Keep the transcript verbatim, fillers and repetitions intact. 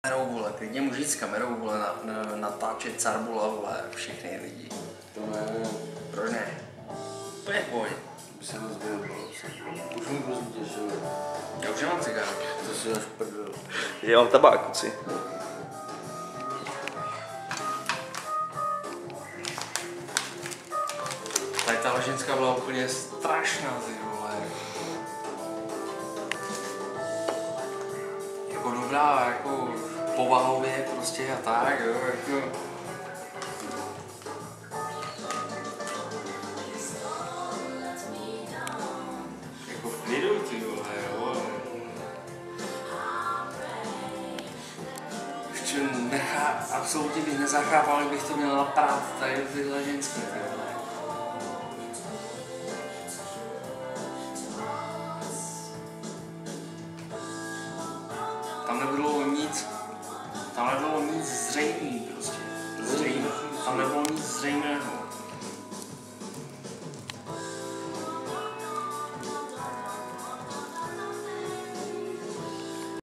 Kamerou, vole, klidně můžu jít s kamerou, vole, na, na, natáčet Carbula, vole, všechny lidi. To ne. Proč ne? To je v pohodě. By se moc vyjebal. Už mi prostě těšil. Já už nemám cigáro. To si až prdel. Já mám tabák, kuci. Tady ta ženská byla úplně strašná, ty vole. Jako dobrá, jako povahově prostě a tak, jo, jako... Jako v klidu, ty vole, jo. Ještě nechá, absolutně bych nezachápal, kdybych to měl naprát tady tyhle ženský, ty vole. Tam nebylo nic, tam nebylo nic zřejmý.